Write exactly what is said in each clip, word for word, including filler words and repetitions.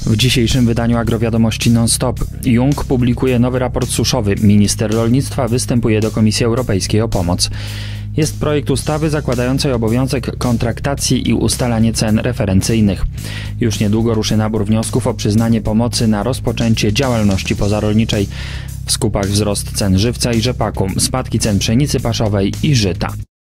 W dzisiejszym wydaniu Agrowiadomości non-stop Jung publikuje nowy raport suszowy. Minister rolnictwa występuje do Komisji Europejskiej o pomoc. Jest projekt ustawy zakładającej obowiązek kontraktacji i ustalanie cen referencyjnych. Już niedługo ruszy nabór wniosków o przyznanie pomocy na rozpoczęcie działalności pozarolniczej. W skupach wzrost cen żywca i rzepaku, spadki cen pszenicy paszowej i żyta.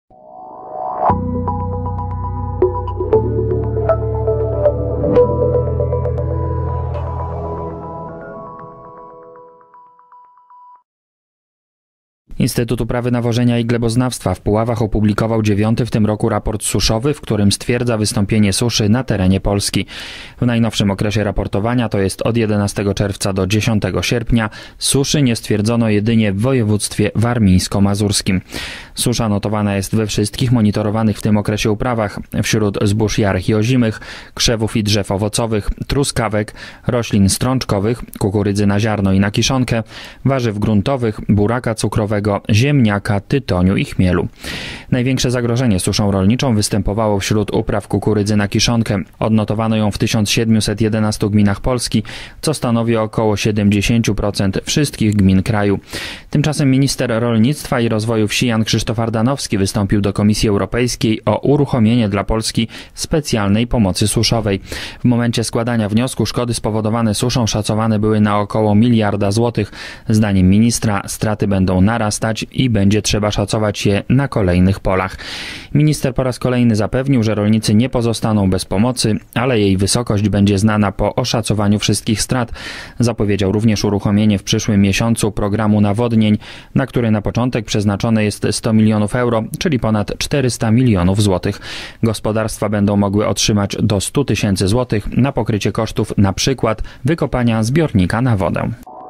Instytut Uprawy Nawożenia i Gleboznawstwa w Puławach opublikował dziewiąty w tym roku raport suszowy, w którym stwierdza wystąpienie suszy na terenie Polski. W najnowszym okresie raportowania, to jest od jedenastego czerwca do dziesiątego sierpnia, suszy nie stwierdzono jedynie w województwie warmińsko-mazurskim. Susza notowana jest we wszystkich monitorowanych w tym okresie uprawach, wśród zbóż jarych i ozimych, krzewów i drzew owocowych, truskawek, roślin strączkowych, kukurydzy na ziarno i na kiszonkę, warzyw gruntowych, buraka cukrowego, ziemniaka, tytoniu i chmielu. Największe zagrożenie suszą rolniczą występowało wśród upraw kukurydzy na kiszonkę. Odnotowano ją w tysiąc siedemset jedenastu gminach Polski, co stanowi około siedemdziesiąt procent wszystkich gmin kraju. Tymczasem minister rolnictwa i rozwoju wsi Jan Krzysztof Ardanowski wystąpił do Komisji Europejskiej o uruchomienie dla Polski specjalnej pomocy suszowej. W momencie składania wniosku szkody spowodowane suszą szacowane były na około miliarda złotych. Zdaniem ministra straty będą narastać i będzie trzeba szacować je na kolejnych polach. Minister po raz kolejny zapewnił, że rolnicy nie pozostaną bez pomocy, ale jej wysokość będzie znana po oszacowaniu wszystkich strat. Zapowiedział również uruchomienie w przyszłym miesiącu programu nawodnień, na który na początek przeznaczone jest sto milionów euro, czyli ponad czterysta milionów złotych. Gospodarstwa będą mogły otrzymać do stu tysięcy złotych na pokrycie kosztów na przykład wykopania zbiornika na wodę.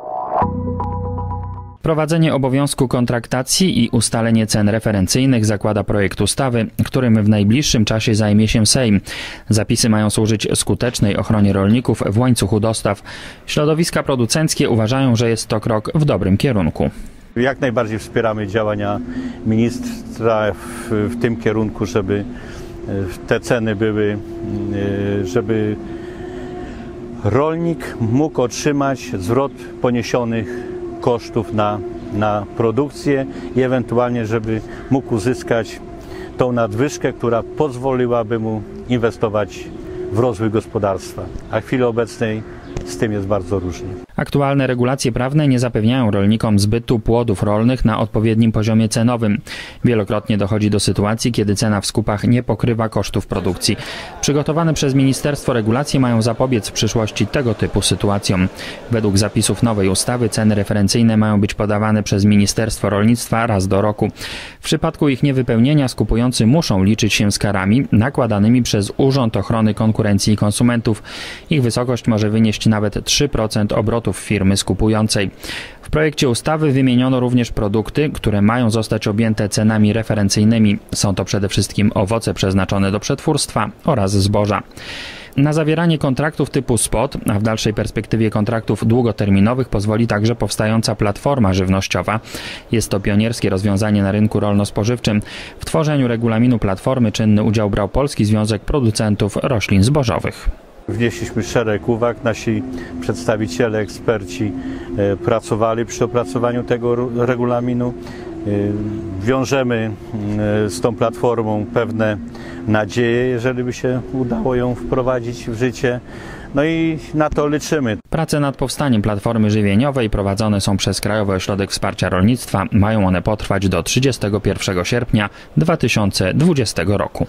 Wprowadzenie obowiązku kontraktacji i ustalenie cen referencyjnych zakłada projekt ustawy, którym w najbliższym czasie zajmie się Sejm. Zapisy mają służyć skutecznej ochronie rolników w łańcuchu dostaw. Środowiska producenckie uważają, że jest to krok w dobrym kierunku. Jak najbardziej wspieramy działania ministra w, w tym kierunku, żeby te ceny były, żeby rolnik mógł otrzymać zwrot poniesionych kosztów na, na produkcję i ewentualnie, żeby mógł uzyskać tą nadwyżkę, która pozwoliłaby mu inwestować w rozwój gospodarstwa. A w chwili obecnej z tym jest bardzo różnie. Aktualne regulacje prawne nie zapewniają rolnikom zbytu płodów rolnych na odpowiednim poziomie cenowym. Wielokrotnie dochodzi do sytuacji, kiedy cena w skupach nie pokrywa kosztów produkcji. Przygotowane przez ministerstwo regulacje mają zapobiec w przyszłości tego typu sytuacjom. Według zapisów nowej ustawy ceny referencyjne mają być podawane przez Ministerstwo Rolnictwa raz do roku. W przypadku ich niewypełnienia skupujący muszą liczyć się z karami nakładanymi przez Urząd Ochrony Konkurencji i Konsumentów. Ich wysokość może wynieść nawet trzy procent obrotów firmy skupującej. W projekcie ustawy wymieniono również produkty, które mają zostać objęte cenami referencyjnymi. Są to przede wszystkim owoce przeznaczone do przetwórstwa oraz zboża. Na zawieranie kontraktów typu spot, a w dalszej perspektywie kontraktów długoterminowych pozwoli także powstająca platforma żywnościowa. Jest to pionierskie rozwiązanie na rynku rolno-spożywczym. W tworzeniu regulaminu platformy czynny udział brał Polski Związek Producentów Roślin Zbożowych. Wnieśliśmy szereg uwag, nasi przedstawiciele, eksperci e, pracowali przy opracowaniu tego regulaminu. E, wiążemy e, z tą platformą pewne nadzieje, jeżeli by się udało ją wprowadzić w życie. No i na to liczymy. Prace nad powstaniem platformy żywieniowej prowadzone są przez Krajowy Ośrodek Wsparcia Rolnictwa. Mają one potrwać do trzydziestego pierwszego sierpnia dwa tysiące dwudziestego roku.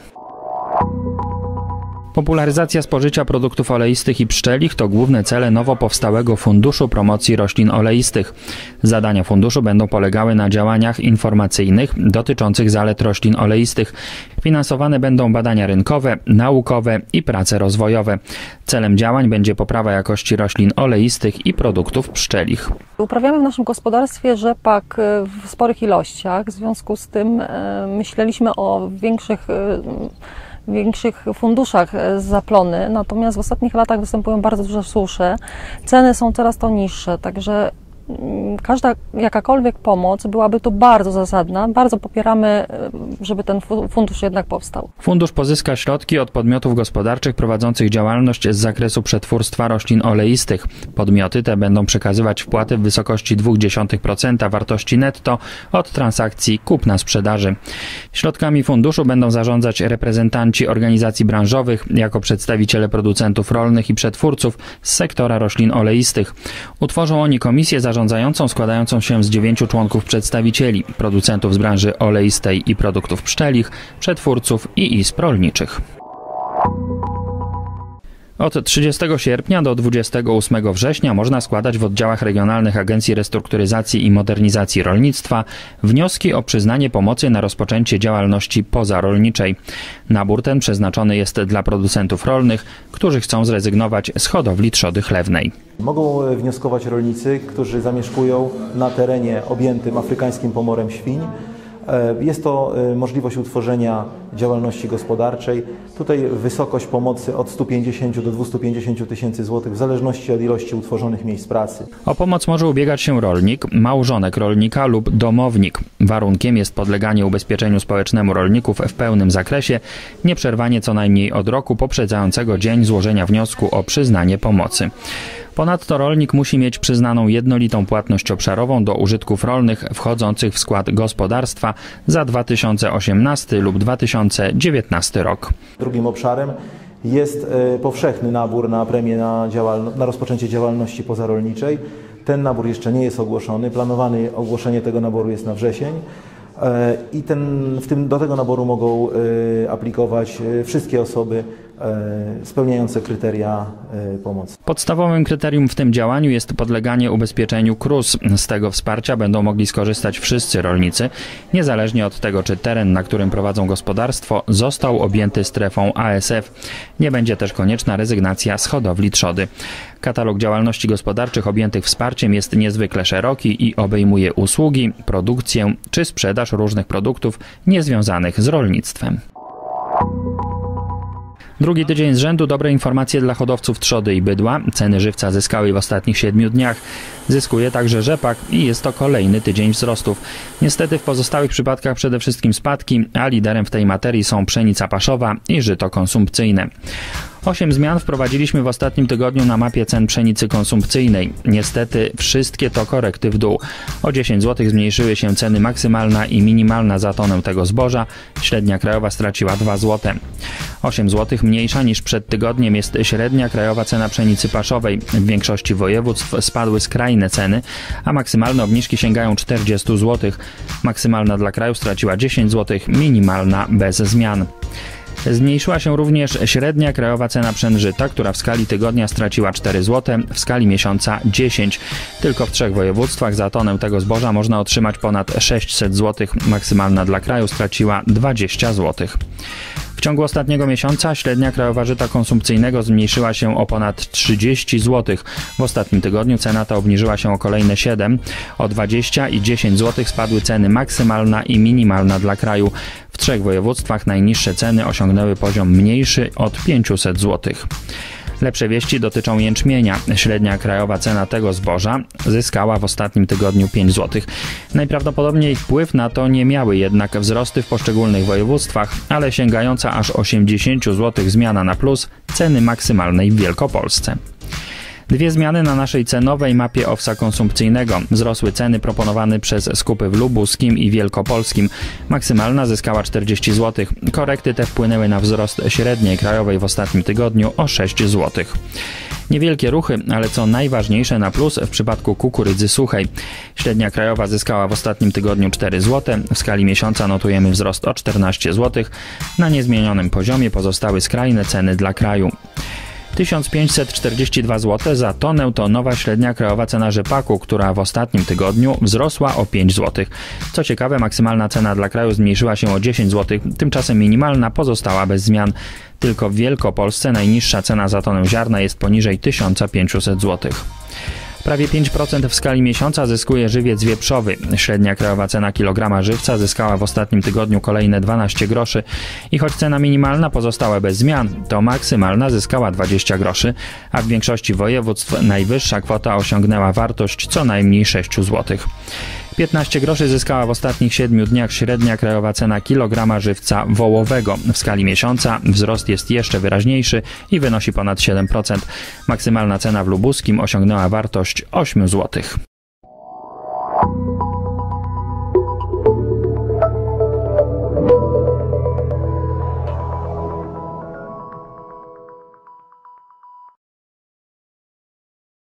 Popularyzacja spożycia produktów oleistych i pszczelich to główne cele nowo powstałego Funduszu Promocji Roślin Oleistych. Zadania funduszu będą polegały na działaniach informacyjnych dotyczących zalet roślin oleistych. Finansowane będą badania rynkowe, naukowe i prace rozwojowe. Celem działań będzie poprawa jakości roślin oleistych i produktów pszczelich. Uprawiamy w naszym gospodarstwie rzepak w sporych ilościach. W związku z tym myśleliśmy o większych w większych funduszach zaplony, natomiast w ostatnich latach występują bardzo duże susze. Ceny są coraz to niższe, także każda, jakakolwiek pomoc byłaby tu bardzo zasadna. Bardzo popieramy, żeby ten fundusz jednak powstał. Fundusz pozyska środki od podmiotów gospodarczych prowadzących działalność z zakresu przetwórstwa roślin oleistych. Podmioty te będą przekazywać wpłaty w wysokości zero przecinek dwa procent wartości netto od transakcji kupna-sprzedaży. Środkami funduszu będą zarządzać reprezentanci organizacji branżowych jako przedstawiciele producentów rolnych i przetwórców z sektora roślin oleistych. Utworzą oni komisję zarządzającą składającą się z dziewięciu członków przedstawicieli, producentów z branży oleistej i produktów pszczelich, przetwórców i izb rolniczych. Od trzydziestego sierpnia do dwudziestego ósmego września można składać w oddziałach regionalnych Agencji Restrukturyzacji i Modernizacji Rolnictwa wnioski o przyznanie pomocy na rozpoczęcie działalności pozarolniczej. Nabór ten przeznaczony jest dla producentów rolnych, którzy chcą zrezygnować z hodowli trzody chlewnej. Mogą wnioskować rolnicy, którzy zamieszkują na terenie objętym afrykańskim pomorem świń. Jest to możliwość utworzenia działalności gospodarczej. Tutaj wysokość pomocy od stu pięćdziesięciu do dwustu pięćdziesięciu tysięcy złotych w zależności od ilości utworzonych miejsc pracy. O pomoc może ubiegać się rolnik, małżonek rolnika lub domownik. Warunkiem jest podleganie ubezpieczeniu społecznemu rolników w pełnym zakresie, nieprzerwanie co najmniej od roku poprzedzającego dzień złożenia wniosku o przyznanie pomocy. Ponadto rolnik musi mieć przyznaną jednolitą płatność obszarową do użytków rolnych wchodzących w skład gospodarstwa za dwa tysiące osiemnasty lub dwa tysiące dziewiętnasty rok. Drugim obszarem jest powszechny nabór na premię na, działal- na rozpoczęcie działalności pozarolniczej. Ten nabór jeszcze nie jest ogłoszony. Planowane ogłoszenie tego naboru jest na wrzesień. I ten, w tym, do tego naboru mogą y, aplikować y, wszystkie osoby y, spełniające kryteria y, pomocy. Podstawowym kryterium w tym działaniu jest podleganie ubezpieczeniu K R U S. Z tego wsparcia będą mogli skorzystać wszyscy rolnicy, niezależnie od tego, czy teren, na którym prowadzą gospodarstwo, został objęty strefą A S F. Nie będzie też konieczna rezygnacja z hodowli trzody. Katalog działalności gospodarczych objętych wsparciem jest niezwykle szeroki i obejmuje usługi, produkcję czy sprzedaż różnych produktów niezwiązanych z rolnictwem. Drugi tydzień z rzędu dobre informacje dla hodowców trzody i bydła. Ceny żywca zyskały w ostatnich siedmiu dniach. Zyskuje także rzepak i jest to kolejny tydzień wzrostów. Niestety w pozostałych przypadkach przede wszystkim spadki, a liderem w tej materii są pszenica paszowa i żyto konsumpcyjne. Osiem zmian wprowadziliśmy w ostatnim tygodniu na mapie cen pszenicy konsumpcyjnej. Niestety wszystkie to korekty w dół. O dziesięć złotych zmniejszyły się ceny maksymalna i minimalna za tonę tego zboża. Średnia krajowa straciła dwa złote. osiem złotych mniejsza niż przed tygodniem jest średnia krajowa cena pszenicy paszowej. W większości województw spadły skrajne ceny, a maksymalne obniżki sięgają czterdziestu złotych. Maksymalna dla kraju straciła dziesięć złotych, minimalna bez zmian. Zmniejszyła się również średnia krajowa cena pszen żyta, która w skali tygodnia straciła cztery złote, w skali miesiąca dziesięć. Tylko w trzech województwach za tonę tego zboża można otrzymać ponad sześćset złotych. Maksymalna dla kraju straciła dwadzieścia złotych. W ciągu ostatniego miesiąca średnia krajowa żyta konsumpcyjnego zmniejszyła się o ponad trzydzieści złotych. W ostatnim tygodniu cena ta obniżyła się o kolejne siedem. O dwadzieścia i dziesięć złotych spadły ceny maksymalna i minimalna dla kraju. W trzech województwach najniższe ceny osiągnęły poziom mniejszy od pięciuset złotych. Lepsze wieści dotyczą jęczmienia. Średnia krajowa cena tego zboża zyskała w ostatnim tygodniu pięć złotych. Najprawdopodobniej wpływ na to nie miały jednak wzrosty w poszczególnych województwach, ale sięgająca aż osiemdziesiąt złotych zmiana na plus ceny maksymalnej w Wielkopolsce. Dwie zmiany na naszej cenowej mapie owsa konsumpcyjnego. Wzrosły ceny proponowane przez skupy w Lubuskim i Wielkopolskim. Maksymalna zyskała czterdzieści złotych. Korekty te wpłynęły na wzrost średniej krajowej w ostatnim tygodniu o sześć złotych. Niewielkie ruchy, ale co najważniejsze na plus w przypadku kukurydzy suchej. Średnia krajowa zyskała w ostatnim tygodniu cztery złote. W skali miesiąca notujemy wzrost o czternaście złotych. Na niezmienionym poziomie pozostały skrajne ceny dla kraju. tysiąc pięćset czterdzieści dwa złote za tonę to nowa średnia krajowa cena rzepaku, która w ostatnim tygodniu wzrosła o pięć złotych. Co ciekawe, maksymalna cena dla kraju zmniejszyła się o dziesięć złotych, tymczasem minimalna pozostała bez zmian. Tylko w Wielkopolsce najniższa cena za tonę ziarna jest poniżej tysiąc pięćset złotych. Prawie pięć procent w skali miesiąca zyskuje żywiec wieprzowy. Średnia krajowa cena kilograma żywca zyskała w ostatnim tygodniu kolejne dwanaście groszy i choć cena minimalna pozostała bez zmian, to maksymalna zyskała dwadzieścia groszy, a w większości województw najwyższa kwota osiągnęła wartość co najmniej sześć złotych. piętnaście groszy zyskała w ostatnich siedmiu dniach średnia krajowa cena kilograma żywca wołowego. W skali miesiąca wzrost jest jeszcze wyraźniejszy i wynosi ponad siedem procent. Maksymalna cena w lubuskim osiągnęła wartość osiem złotych.